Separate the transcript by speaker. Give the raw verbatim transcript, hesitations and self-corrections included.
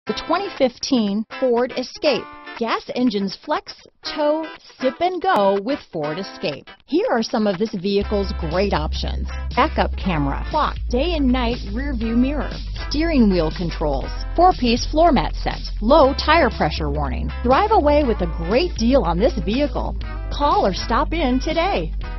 Speaker 1: The twenty fifteen Ford Escape. Gas engines flex, tow, sip and go with Ford Escape. Here are some of this vehicle's great options. Backup camera, clock, day and night rear view mirror, steering wheel controls, four-piece floor mat set, low tire pressure warning. Drive away with a great deal on this vehicle. Call or stop in today.